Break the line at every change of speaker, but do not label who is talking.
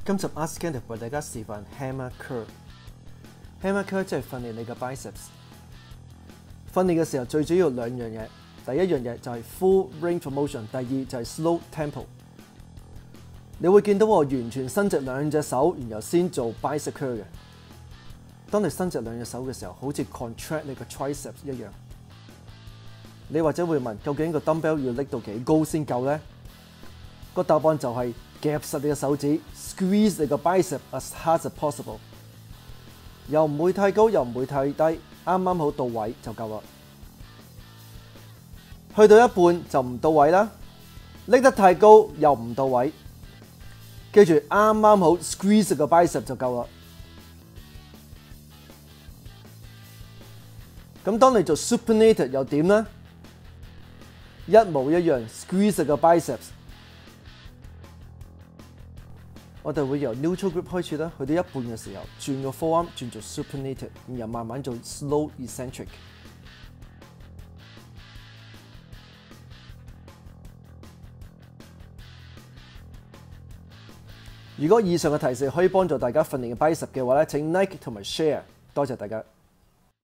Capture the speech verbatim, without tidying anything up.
今集 AskKenneth 為大家示範 Hammer Curl。Hammer Curl 即係訓練你嘅 biceps。訓練嘅時候最主要兩樣嘢，第一樣嘢就係 full range of motion， 第二就係 slow tempo。你會見到我完全伸直兩隻手，然後先做 bicep curl 嘅。當你伸直兩隻手嘅時候，好似 contract 你個 triceps 一樣。你或者會問，究竟個 dumbbell 要拎到幾高先夠呢？個答案就係夾實你嘅手指 ，squeeze 你個 bicep as hard as possible， 又唔會太高，又唔會太低，啱啱好到位就夠啦。去到一半就唔到位啦，拎得太高又唔到位，記住啱啱好 squeeze 個 bicep 就夠啦。咁當你做 supinated 又點呢？一模一樣 ，squeeze 個 biceps。我哋會由 neutral grip 開始啦，去到一半嘅時候，轉個 forearm 轉做 supinated， 然後慢慢做 slow eccentric。如果以上嘅提示可以幫助大家訓練嘅 bicep 嘅話咧，請 like 同埋 share， 多謝大家。